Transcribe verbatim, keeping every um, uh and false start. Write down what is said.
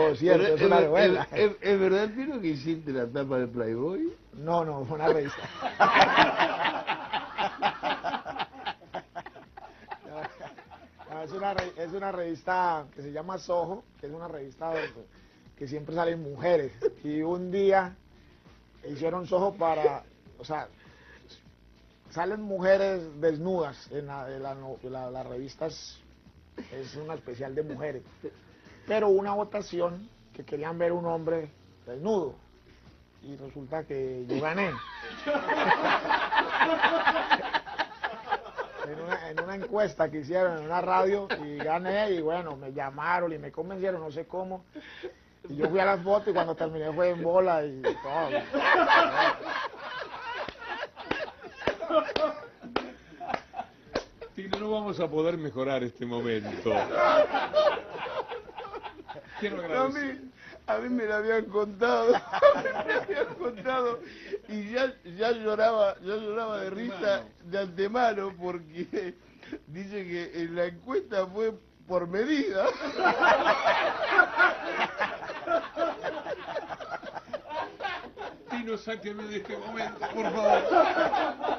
todo cierto, Pero, es una ¿es, novela. es, es, ¿Es verdad, Pino, que hiciste la tapa de Playboy? No, no, fue una revista. No, es, una, re- es una revista que se llama Soho, que es una revista donde- que siempre salen mujeres. Y un día hicieron Soho para, o sea, salen mujeres desnudas en la, en la, no- la, la revista es, es una especial de mujeres. Pero una votación que querían ver un hombre desnudo. Y resulta que yo gané. En una, en una encuesta que hicieron en una radio y gané y bueno, me llamaron y me convencieron, no sé cómo. Y yo fui a las fotos y cuando terminé fue en bola y todo. Tino, no vamos a poder mejorar este momento. Quiero A agradecer. mí, a mí me lo habían contado, me lo habían contado y ya, ya lloraba, ya lloraba de risa de antemano porque dice que en la encuesta fue por medida. Tino, sáqueme de este momento, por favor.